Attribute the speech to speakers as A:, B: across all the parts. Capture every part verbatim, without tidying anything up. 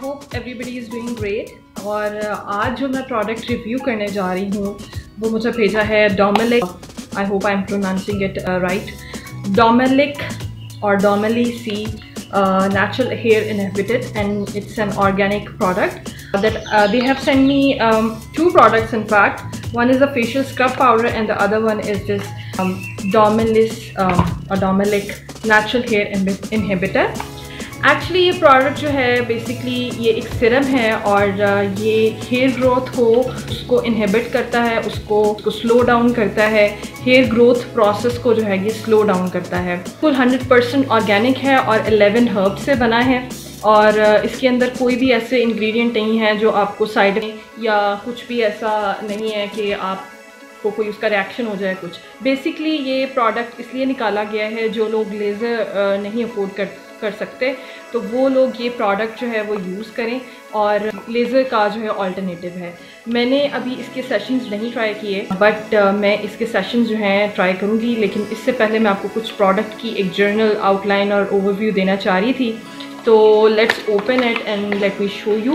A: Hope everybody is doing great. और आज जो मैं प्रोडक्ट रिव्यू करने जा रही हूँ वो मुझे भेजा है Domelic, I hope I am pronouncing it right, Domelic और Domelic natural hair inhibited, and it's an organic product that uh, they have sent me um, two products in fact. One is a facial scrub powder and the other one is this um, Domelic um, or Domelic natural hair inhibitor. Actually ये product जो है basically ये एक सिरम है और ये hair growth को उसको इनहिबिट करता है, उसको उसको स्लो डाउन करता है, हेयर ग्रोथ प्रोसेस को जो है ये स्लो डाउन करता है। फुल हंड्रेड परसेंट ऑर्गेनिक है और इलेवन हर्ब से बना है और इसके अंदर कोई भी ऐसे इंग्रेडिएंट नहीं है जो आपको साइड में या कुछ भी ऐसा नहीं है कि आप को कोई उसका रिएक्शन हो जाए कुछ। बेसिकली ये प्रोडक्ट इसलिए निकाला गया है जो लोग लेज़र नहीं अफोर्ड कर कर सकते तो वो लोग ये प्रोडक्ट जो है वो यूज़ करें और लेज़र का जो है अल्टरनेटिव है। मैंने अभी इसके सेशंस नहीं ट्राई किए बट uh, मैं इसके सेशंस जो हैं ट्राई करूँगी, लेकिन इससे पहले मैं आपको कुछ प्रोडक्ट की एक जर्नल आउटलाइन और ओवरव्यू देना चाह रही थी। तो let's open it and let me show you.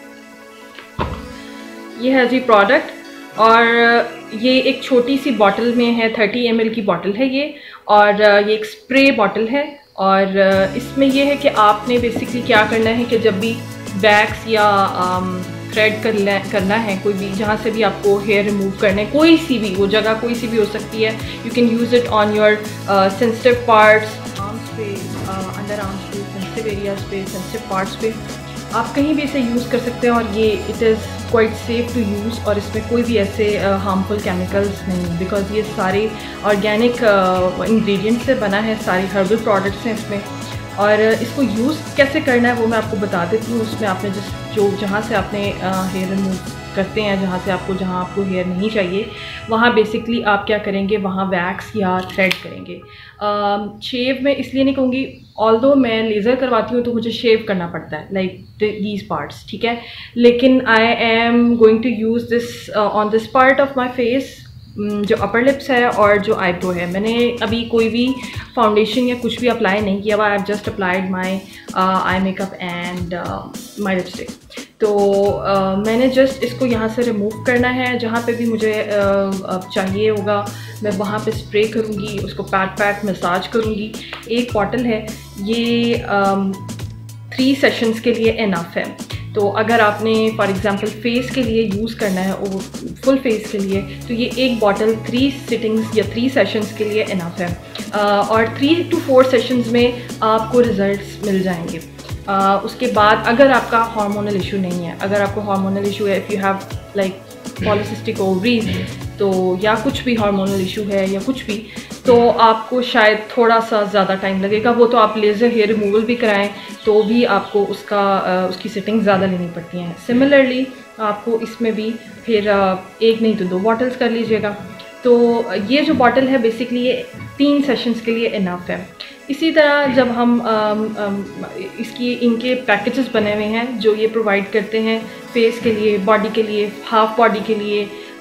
A: ये है जी प्रोडक्ट और ये एक छोटी सी बॉटल में है, थर्टी एम एल की बॉटल है ये, और ये एक स्प्रे बॉटल है। और इसमें ये है कि आपने बेसिकली क्या करना है कि जब भी वैक्स या थ्रेड कर करना है, कोई भी जहाँ से भी आपको हेयर रिमूव करना है, कोई सी भी वो जगह कोई सी भी हो सकती है, you can use it on your sensitive parts, arms पे, अंडर आर्म्स पे, सेंसिटिव एरियाज पे, सेंसिटिव पार्ट्स पे, आप कहीं भी इसे यूज़ कर सकते हैं। और ये it is quite safe to use और इसमें कोई भी ऐसे हार्मफुल केमिकल्स नहीं, बिकॉज़ ये सारे ऑर्गेनिक इंग्रेडिएंट्स से बना है, सारे हर्बल प्रोडक्ट्स हैं इसमें। और इसको यूज़ कैसे करना है वो मैं आपको बता देती हूँ। उसमें आपने जिस जो जहाँ से आपने हेयर रिमूव करते हैं, जहाँ से आपको जहाँ आपको हेयर नहीं चाहिए, वहाँ बेसिकली आप क्या करेंगे, वहाँ वैक्स या थ्रेड करेंगे। शेव में इसलिए नहीं कहूँगी, ऑल्दो मैं लेज़र करवाती हूँ तो मुझे शेव करना पड़ता है लाइक दीज पार्ट्स, ठीक है, लेकिन I am going to use this on this part of my face, जो अपर लिप्स है और जो आईब्रो है। मैंने अभी कोई भी फाउंडेशन या कुछ भी अप्लाई नहीं किया हुआ, I have just applied my eye makeup and my lipstick. तो uh, मैंने जस्ट इसको यहाँ से रिमूव करना है, जहाँ पे भी मुझे uh, चाहिए होगा मैं वहाँ पे स्प्रे करूँगी, उसको पैट पैट मसाज करूँगी। एक बॉटल है ये थ्री um, सेशंस के लिए इनफ है। तो अगर आपने फॉर एग्ज़ाम्पल फेस के लिए यूज़ करना है, वो फुल फेस के लिए, तो ये एक बॉटल थ्री सिटिंग्स या थ्री सेशंस के लिए इनफ है। uh, और थ्री टू फोर सेशंस में आपको रिज़ल्ट्स मिल जाएंगे। uh, उसके बाद अगर आपका हार्मोनल इशू नहीं है, अगर आपको हार्मोनल इशू है, if you have like polycystic ovaries, तो या कुछ भी हार्मोनल इशू है या कुछ भी, तो आपको शायद थोड़ा सा ज़्यादा टाइम लगेगा। वो तो आप लेज़र हेयर रिमूवल भी कराएं तो भी आपको उसका उसकी सेटिंग ज़्यादा लेनी पड़ती हैं। सिमिलरली आपको इसमें भी फिर एक नहीं तो दो बॉटल्स कर लीजिएगा। तो ये जो बॉटल है बेसिकली ये तीन सेशंस के लिए इनफ है। इसी तरह जब हम आम, आम, इसकी इनके पैकेजेस बने हुए हैं जो ये प्रोवाइड करते हैं फेस के लिए, बॉडी के लिए, हाफ बॉडी के लिए,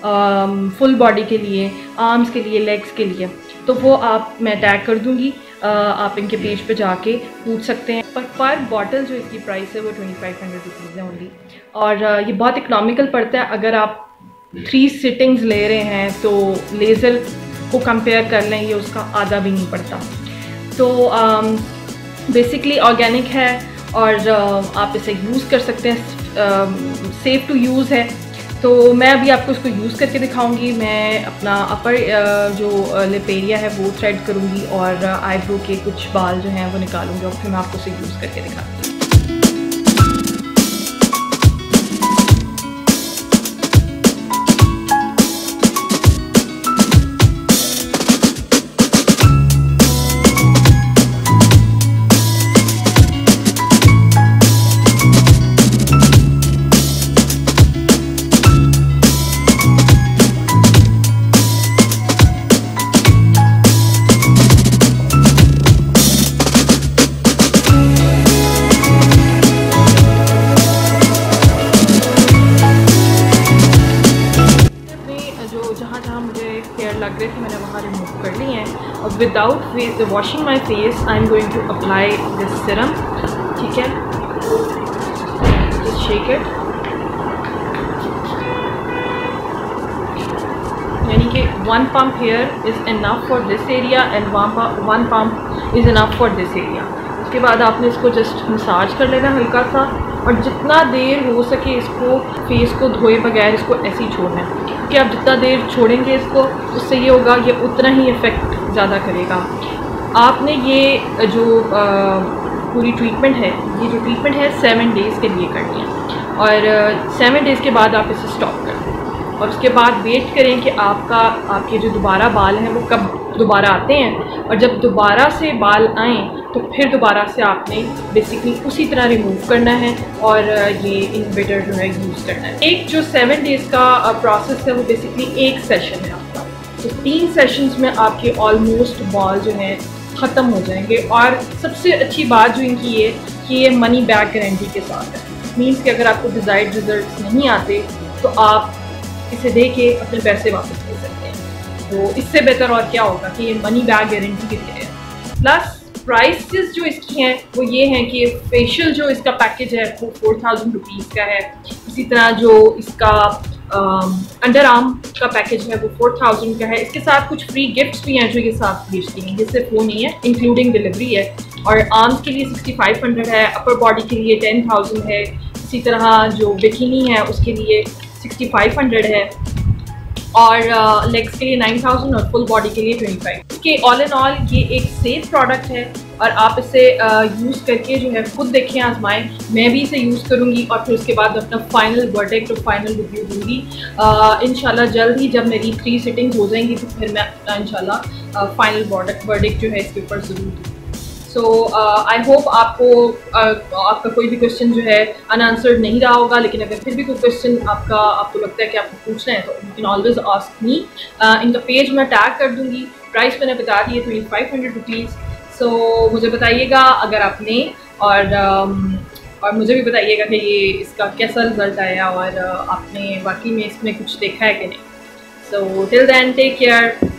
A: फुल बॉडी के लिए, आर्म्स के लिए, लेग्स के लिए, तो वो आप मैं टैग कर दूँगी, आप इनके पेज पे जाके पूछ सकते हैं। पर पर बॉटल जो इसकी प्राइस है वो ट्वेंटी फाइव हंड्रेड रुपीज़ है ओनली, और ये बहुत इकनॉमिकल पड़ता है। अगर आप थ्री सिटिंग्स ले रहे हैं तो लेज़र को कंपेयर कर लें, ये उसका आधा भी नहीं पड़ता। तो बेसिकली ऑर्गेनिक है और uh, आप इसे यूज़ कर सकते हैं, सेफ़ टू यूज़ है। तो मैं अभी आपको इसको यूज़ करके दिखाऊंगी। मैं अपना अपर जो लिप एरिया है वो थ्रेड करूंगी और आईब्रो के कुछ बाल जो हैं वो निकालूंगी और फिर मैं आपको इसे यूज़ करके दिखाऊंगी। लग रहे थे मैंने वहाँ रिमूव कर ली हैं। और without washing my face I am going to apply this serum, ठीक है। जस्ट शेक इट, यानी कि one pump here is enough for this area and one pump is enough for this area. उसके बाद आपने इसको जस्ट मसाज कर लेना हल्का सा, और जितना देर हो सके इसको फेस को धोए बगैर इसको ऐसे ही छोड़ना है, क्योंकि आप जितना देर छोड़ेंगे इसको उससे ये होगा, ये उतना ही इफ़ेक्ट ज़्यादा करेगा। आपने ये जो आ, पूरी ट्रीटमेंट है, ये जो ट्रीटमेंट है सेवन डेज़ के लिए करनी है, और सेवन डेज़ के बाद आप इसे स्टॉप कर दें, और उसके बाद वेट करें कि आपका आपके जो दोबारा बाल हैं वो कब दोबारा आते हैं, और जब दोबारा से बाल आएँ तो फिर दोबारा से आपने बेसिकली उसी तरह रिमूव करना है और ये इनहिबिटर जो है यूज़ करना है। एक जो सेवन डेज़ का प्रोसेस है वो बेसिकली एक सेशन है आपका, तो तीन सेशंस में आपके ऑलमोस्ट बाल जो हैं ख़त्म हो जाएंगे। और सबसे अच्छी बात जो इनकी ये कि ये मनी बैक गारंटी के साथ है। मीन्स कि अगर आपको डिज़ायर्ड रिजल्ट नहीं आते तो आप इसे दे के अपने पैसे वापस ले सकते हैं। तो इससे बेहतर और क्या होगा कि ये मनी बैक गारंटी के लिए है। प्लस प्राइसेस जो इसकी हैं वो ये हैं कि फेशियल जो इसका पैकेज है वो फोर थाउजेंड रुपीज़ का है। इसी तरह जो इसका अंडर आर्म का पैकेज है वो फोर थाउजेंड का है। इसके साथ कुछ फ्री गिफ्ट्स भी हैं जो ये साथ भेजती हैं, ये सिर्फ वो नहीं है, इंक्लूडिंग डिलीवरी है। और आर्म्स के लिए सिक्सटी फाइव हंड्रेड है, अपर बॉडी के लिए टेन थाउजेंड है, इसी तरह जो बिकिनी है उसके लिए सिक्सटी फाइव हंड्रेड है, और लेग्स के लिए नाइन थाउजेंड और फुल बॉडी के लिए ट्वेंटी फाइव। इसके ऑल इन ऑल ये एक सेफ प्रोडक्ट है, और आप इसे यूज़ करके जो है खुद देखें, आजमाएं। मैं भी इसे यूज़ करूँगी और फिर उसके बाद अपना फाइनल वर्डिक्ट और फाइनल रिव्यू दूँगी इंशाल्लाह जल्द ही। जब मेरी थ्री सिटिंग्स हो जाएंगी तो फिर मैं इंशाल्लाह फाइनल वर्डिक्ट वर्डिक्ट जो है इसके ऊपर ज़रूर दूँगी। सो आई होप आपको uh, आपका कोई भी क्वेश्चन जो है अनआंसर्ड नहीं रहा होगा, लेकिन अगर फिर भी कोई क्वेश्चन आपका आपको लगता है कि आपको पूछना है तो you can always ask me. इनका पेज मैं टैग कर दूँगी। प्राइस मैंने बता दी है twenty five hundred rupees. So मुझे बताइएगा अगर आपने, और um, और मुझे भी बताइएगा कि ये इसका कैसा रिज़ल्ट आया और uh, आपने वाकई में इसमें कुछ देखा है कि नहीं। So till then take care.